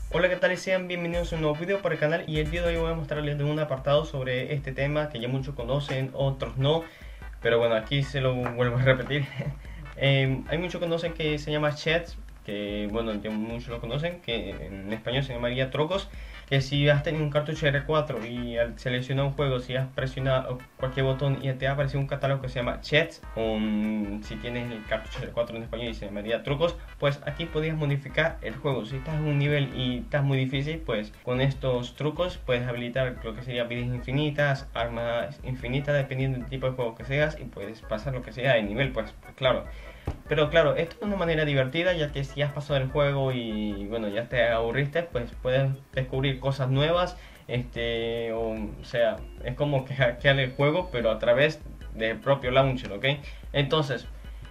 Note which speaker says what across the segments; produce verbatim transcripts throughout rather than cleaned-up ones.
Speaker 1: Hola, ¿qué tal? Y sean bienvenidos a un nuevo video para el canal, y el día de hoy voy a mostrarles de un apartado sobre este tema que ya muchos conocen, otros no, pero bueno, aquí se lo vuelvo a repetir. eh, hay muchos que conocen que se llama chats, que bueno, ya muchos lo conocen, que en español se llamaría trucos, que si has tenido un cartucho R cuatro y al seleccionar un juego, si has presionado cualquier botón y te ha aparecido un catálogo que se llama chats, o um, si tienes el cartucho R cuatro en español y se llamaría trucos, pues aquí podrías modificar el juego. Si estás en un nivel y estás muy difícil, pues con estos trucos puedes habilitar lo que sería vidas infinitas, armas infinitas, dependiendo del tipo de juego que seas, y puedes pasar lo que sea de nivel, pues claro. Pero claro, esto es una manera divertida, ya que si has pasado el juego y bueno, ya te aburriste, pues puedes descubrir cosas nuevas. Este, o, o sea, es como que hackear el juego, pero a través del propio launcher, ¿ok? Entonces,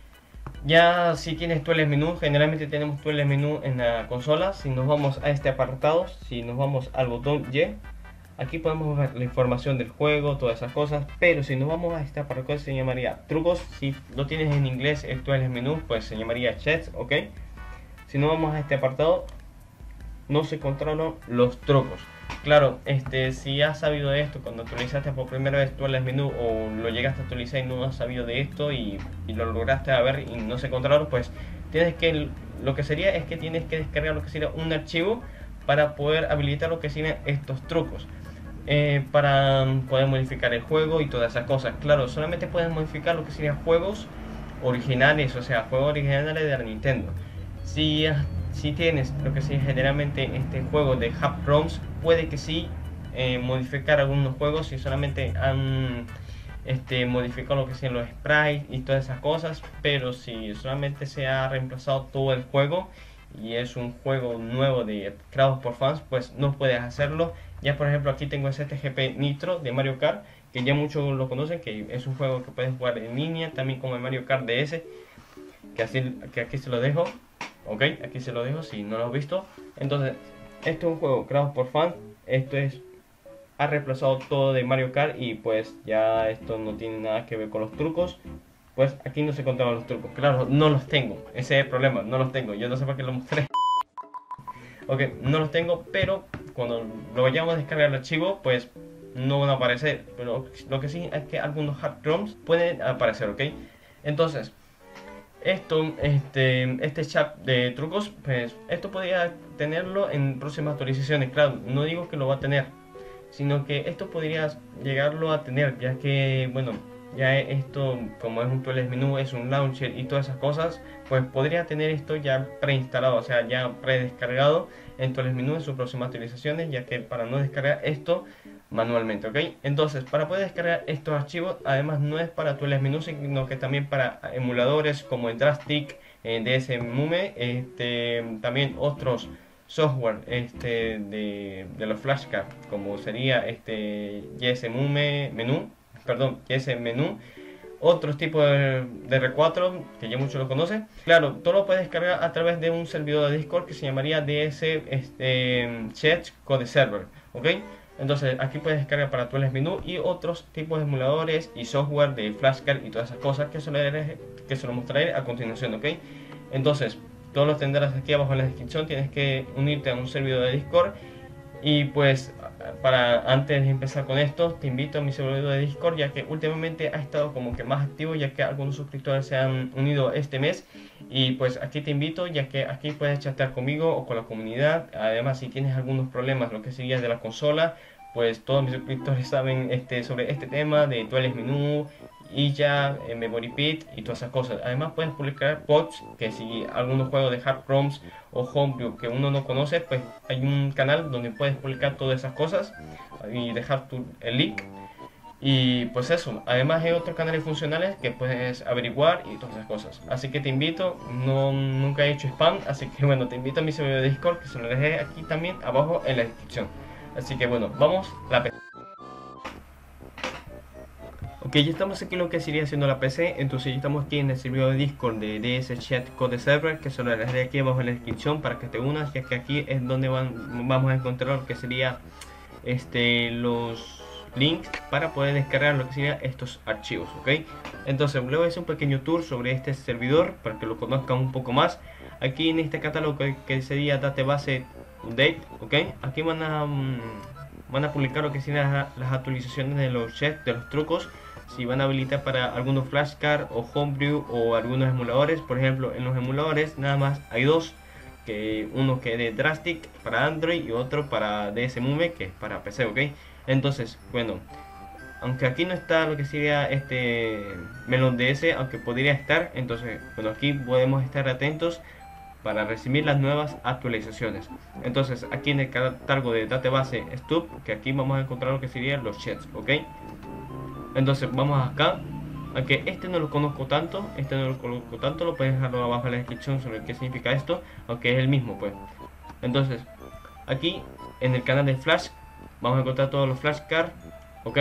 Speaker 1: ya si tienes tu menú, generalmente tenemos tu menú en la consola. Si nos vamos a este apartado, si nos vamos al botón Y, aquí podemos ver la información del juego, todas esas cosas. Pero si nos vamos a este apartado, se llamaría trucos. Si lo tienes en inglés, esto es el menú, pues se llamaría chats, ok. Si nos vamos a este apartado, no se controlan los trucos. Claro, este, si has sabido de esto cuando actualizaste por primera vez tu el menú, o lo llegaste a actualizar y no has sabido de esto y, y lo lograste a ver y no se controlaron, pues tienes que, lo que sería es que tienes que descargar lo que sería un archivo para poder habilitar lo que serían estos trucos. Eh, para poder modificar el juego y todas esas cosas. Claro, solamente puedes modificar lo que serían juegos originales, o sea, juegos originales de la Nintendo. Si, si tienes lo que sería generalmente este juego de Hack ROMs, puede que sí eh, modificar algunos juegos si solamente han este, modificado lo que sean los sprites y todas esas cosas. Pero si solamente se ha reemplazado todo el juego y es un juego nuevo de creado por fans, pues no puedes hacerlo. Ya por ejemplo aquí tengo ese T G P Nitro de Mario Kart, que ya muchos lo conocen, que es un juego que puedes jugar en línea, también como el Mario Kart D S, que, así, que aquí se lo dejo, ok, aquí se lo dejo si no lo has visto. Entonces, esto es un juego creado por fans, esto es, ha reemplazado todo de Mario Kart, y pues ya esto no tiene nada que ver con los trucos. Pues aquí no se contaban los trucos, claro, no los tengo, ese es el problema, no los tengo, yo no sé para qué lo mostré. Ok, no los tengo, pero cuando lo vayamos a descargar el archivo, pues no van a aparecer. Pero lo que sí es que algunos hard ROMs pueden aparecer, ok. Entonces, esto, este, este chat de trucos, pues esto podría tenerlo en próximas actualizaciones. Claro, no digo que lo va a tener, sino que esto podría llegarlo a tener, ya que, bueno, ya esto, como es un tutorial menú, es un launcher y todas esas cosas, pues podría tener esto ya preinstalado, o sea, ya predescargado en tutorial menú en sus próximas actualizaciones, ya que para no descargar esto manualmente, ok. Entonces, para poder descargar estos archivos, además no es para tutorial menú, sino que también para emuladores como el Drastic, eh, D S Mume, este, también otros software este, de, de los flashcards, como sería este YesMume menú, perdón, YesMenú, otros tipos de, de R cuatro que ya muchos lo conocen. Claro, todo lo puedes descargar a través de un servidor de Discord que se llamaría D S este, Chat Code Server, ¿ok? Entonces aquí puedes descargar para tu menú y otros tipos de emuladores y software de flashcard y todas esas cosas que se lo, que se lo mostraré a continuación, ¿ok? Entonces, todos los tendrás aquí abajo en la descripción. Tienes que unirte a un servidor de Discord. Y pues, para antes de empezar con esto, te invito a mi servidor de Discord, ya que últimamente ha estado como que más activo, ya que algunos suscriptores se han unido este mes. Y pues aquí te invito, ya que aquí puedes chatear conmigo o con la comunidad. Además, si tienes algunos problemas, lo que sería de la consola, pues todos mis suscriptores saben este, sobre este tema de tutoriales menú y ya eh, Memory Pit y todas esas cosas. Además puedes publicar pods, que si algunos juegos de hard ROMs o homebrew que uno no conoce, pues hay un canal donde puedes publicar todas esas cosas y dejar tu, el link. Y pues eso, además hay otros canales funcionales que puedes averiguar y todas esas cosas. Así que te invito, no, nunca he hecho spam, así que bueno, te invito a mi servidor de Discord, que se lo dejé aquí también abajo en la descripción. Así que bueno, vamos a la P C. Ok, ya estamos aquí en lo que sería haciendo la P C. Entonces ya estamos aquí en el servidor de Discord de D S Chat Code Server, que se lo dejaré aquí abajo en la descripción para que te unas, ya que aquí es donde van, vamos a encontrar lo que sería este, los links para poder descargar lo que serían estos archivos, ok. Entonces le voy a hacer un pequeño tour sobre este servidor para que lo conozcan un poco más. Aquí en este catálogo que sería database update, ok. Aquí van a um, van a publicar lo que son las, las actualizaciones de los chats, de los trucos, si van a habilitar para algunos flashcards o homebrew o algunos emuladores. Por ejemplo, en los emuladores nada más hay dos, que uno que es de Drastic para Android y otro para D S Mume, que es para P C, ok. Entonces, bueno, aunque aquí no está lo que sería este Melon D S, aunque podría estar, entonces, bueno, aquí podemos estar atentos para recibir las nuevas actualizaciones. Entonces, aquí en el catálogo de database Stub, que aquí vamos a encontrar lo que serían los chats, ok. Entonces, vamos acá. Aunque este no lo conozco tanto, este no lo conozco tanto, lo pueden dejarlo abajo en la descripción sobre qué significa esto, aunque es el mismo, pues. Entonces, aquí en el canal de Flash vamos a encontrar todos los flashcards, ok,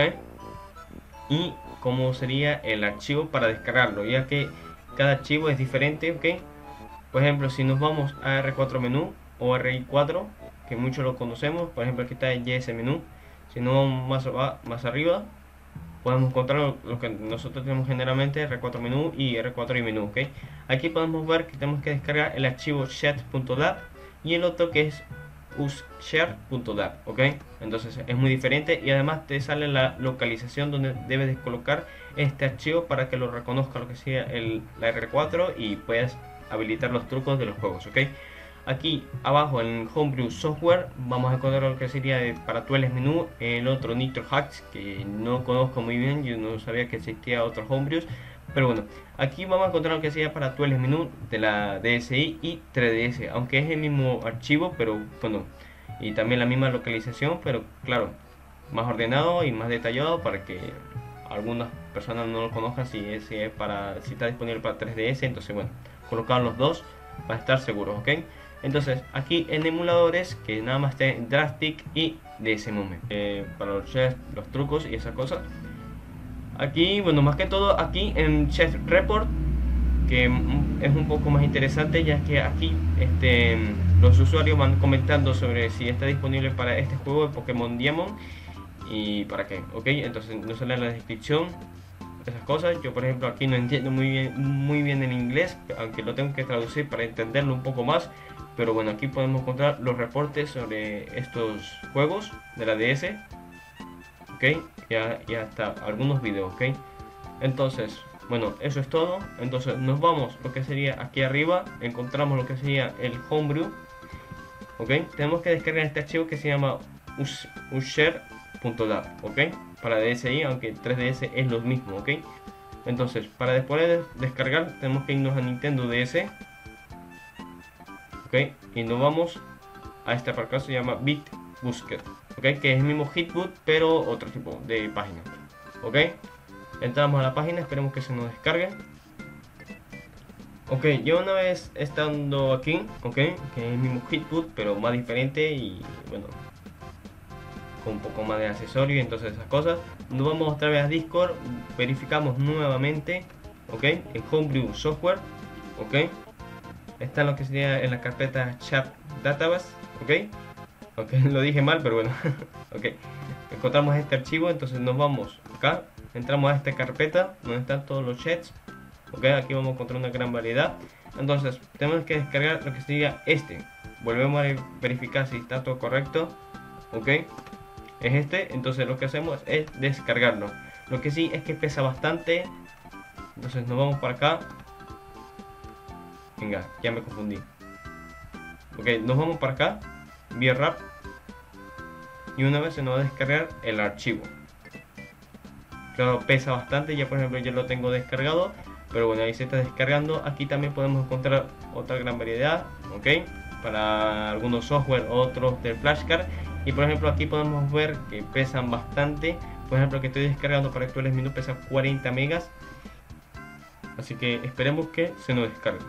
Speaker 1: y cómo sería el archivo para descargarlo, ya que cada archivo es diferente, ok. Por ejemplo, si nos vamos a R cuatro menú o R I cuatro, que muchos lo conocemos, por ejemplo aquí está el Y S menú. Si nos vamos más, más arriba, podemos encontrar lo, lo que nosotros tenemos generalmente, R cuatro menú y R cuatro y menú, ok. Aquí podemos ver que tenemos que descargar el archivo chat.dat y el otro que es ushare.dat, ok. Entonces es muy diferente y además te sale la localización donde debes de colocar este archivo para que lo reconozca lo que sea el, la R cuatro y puedas habilitar los trucos de los juegos, ok. Aquí abajo en Homebrew Software vamos a encontrar lo que sería de, para Tueles menú, el otro Nitro Hacks, que no conozco muy bien, yo no sabía que existía otros Homebrews, pero bueno, aquí vamos a encontrar lo que sería para Tueles menú de la D S I y tres D S, aunque es el mismo archivo, pero bueno, y también la misma localización, pero claro, más ordenado y más detallado para que algunas personas no lo conozcan si es, si es para, si está disponible para tres D S, entonces bueno, colocar los dos para estar seguros, ok. Entonces aquí en emuladores que nada más está en Drastic y D S Mume, eh, para los chefs, los trucos y esas cosas. Aquí, bueno, más que todo aquí en Chef Report, que es un poco más interesante, ya que aquí este, los usuarios van comentando sobre si está disponible para este juego de Pokémon Diamond y para qué, ok. Entonces nos sale en la descripción esas cosas. Yo por ejemplo aquí no entiendo muy bien muy bien el inglés, aunque lo tengo que traducir para entenderlo un poco más, pero bueno, aquí podemos encontrar los reportes sobre estos juegos de la D S, ok, y, y hasta algunos videos, ok. Entonces bueno, eso es todo. Entonces nos vamos lo que sería aquí arriba, encontramos lo que sería el Homebrew, ok. Tenemos que descargar este archivo que se llama ushare.dat, ok, para D S I, aunque tres D S es lo mismo, ok. Entonces para después de descargar tenemos que irnos a Nintendo D S, ok, y nos vamos a este apartado, se llama Bitbucket, ok, que es el mismo Hitboot pero otro tipo de página, ok. Entramos a la página, esperemos que se nos descargue. Ok, yo una vez estando aquí, ok, que es el mismo Hitboot pero más diferente y bueno, con un poco más de accesorio y entonces esas cosas. Nos vamos otra vez a Discord, verificamos nuevamente, ok, en Homebrew Software, ok. Está lo que sería en la carpeta Chat Database, ok. Ok, lo dije mal, pero bueno, ok. Encontramos este archivo, entonces nos vamos acá, entramos a esta carpeta donde están todos los chats, ok. Aquí vamos a encontrar una gran variedad. Entonces tenemos que descargar lo que sería este. Volvemos a verificar si está todo correcto, ok. Es este, entonces lo que hacemos es descargarlo. Lo que sí es que pesa bastante, entonces nos vamos para acá. Venga, ya me confundí. Ok, nos vamos para acá, vía rap, y una vez se nos va a descargar el archivo. Claro, pesa bastante, ya por ejemplo yo lo tengo descargado, pero bueno, ahí se está descargando. Aquí también podemos encontrar otra gran variedad, ok, para algunos software, otros del flashcard. Y por ejemplo aquí podemos ver que pesan bastante. Por ejemplo, que estoy descargando para Actuales Menú pesa cuarenta megas, así que esperemos que se nos descargue.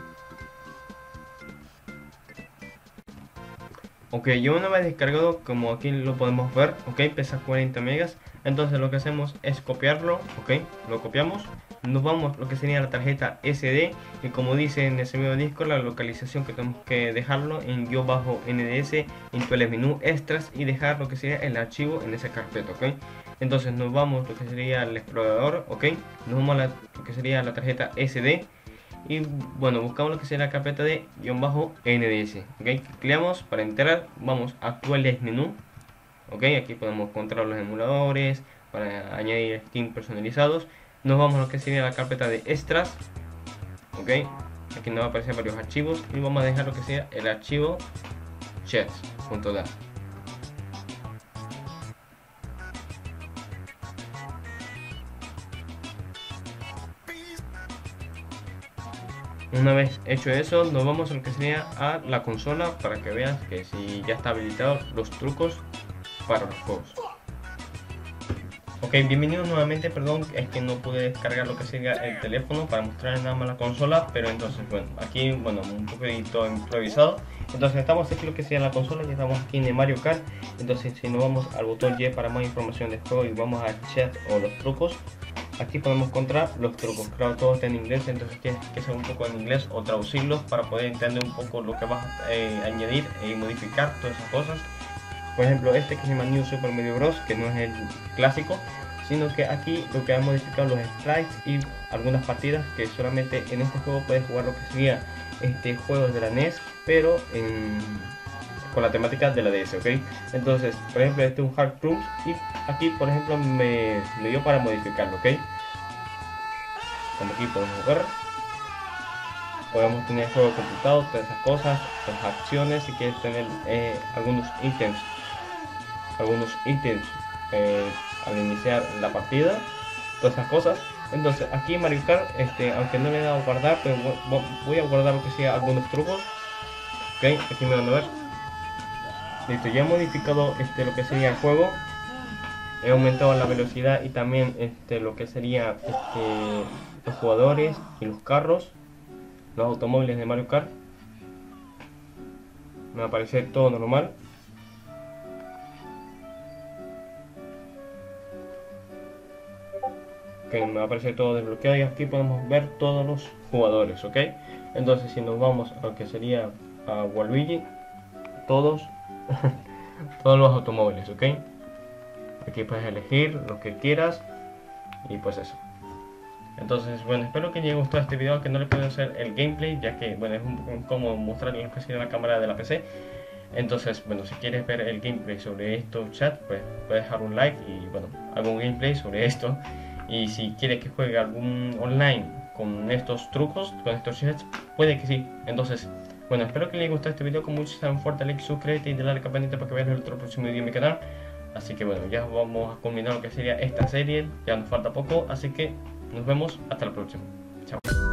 Speaker 1: Ok, yo una vez descargado, como aquí lo podemos ver, ok, pesa cuarenta megas. Entonces lo que hacemos es copiarlo, ok, lo copiamos, nos vamos lo que sería la tarjeta S D, y como dice en ese mismo disco, la localización que tenemos que dejarlo en guión bajo N D S, en el menú extras, y dejar lo que sería el archivo en esa carpeta, ok. Entonces nos vamos lo que sería el explorador, ok, nos vamos a la, lo que sería la tarjeta S D, y bueno, buscamos lo que sea la carpeta de guión bajo N D S, ok, clicamos para entrar, vamos a actuales menú, ok, aquí podemos encontrar los emuladores para añadir skins personalizados. Nos vamos a lo que sería la carpeta de extras, ok, aquí nos va a aparecer varios archivos y vamos a dejar lo que sea el archivo chess.dat. Una vez hecho eso, nos vamos a lo que sería a la consola para que veas que si ya está habilitado los trucos para los juegos. Ok, bienvenidos nuevamente, perdón, es que no pude descargar lo que sería el teléfono para mostrarles nada más la consola, pero entonces, bueno, aquí, bueno, un poquito improvisado. Entonces estamos aquí lo que sería la consola, ya estamos aquí en el Mario Kart. Entonces si nos vamos al botón Y para más información del juego y vamos a chat o los trucos, aquí podemos encontrar los trucos. Claro, todo está en inglés, entonces tienes que saber un poco en inglés o traducirlos para poder entender un poco lo que vas a eh, añadir y modificar todas esas cosas. Por ejemplo, este que se llama New Super Mario Bros, que no es el clásico, sino que aquí lo que han modificado los sprites y algunas partidas que solamente en este juego puedes jugar lo que sería este juegos de la N E S, pero en, con la temática de la D S, ok. Entonces, por ejemplo, este es un Hard Trumps y aquí, por ejemplo, me, me dio para modificarlo, ok. Como aquí podemos ver, podemos tener juego completado, todas esas cosas, las acciones, si quieres tener eh, algunos ítems, algunos ítems eh, al iniciar la partida, todas esas cosas. Entonces aquí en Mario Kart, este, aunque no le he dado a guardar, pero voy a guardar lo que sea algunos trucos, ok, aquí me van a ver. Listo, ya he modificado este, lo que sería el juego, he aumentado la velocidad y también este, lo que sería este, los jugadores y los carros, los automóviles de Mario Kart. Me va a aparecer todo normal. Que me va a aparecer todo desbloqueado y aquí podemos ver todos los jugadores, ok. Entonces si nos vamos a lo que sería a Waluigi, todos todos los automóviles, ok. Aquí puedes elegir lo que quieras y pues eso. Entonces bueno, espero que les haya gustado este video, que no les puedo hacer el gameplay ya que bueno, es un poco incómodo mostrarles lo que sería la cámara de la P C. Entonces bueno, si quieres ver el gameplay sobre esto, chat, pues puedes dejar un like y bueno, hago un gameplay sobre esto. Y si quieres que juegue algún online con estos trucos, con estos chats, puede que sí. Entonces, bueno, espero que les haya gustado este video. Con mucho un fuerte like, suscríbete y dale a la campanita para que veas el otro próximo video en mi canal. Así que bueno, ya vamos a culminar lo que sería esta serie. Ya nos falta poco, así que nos vemos hasta la próxima. Chao.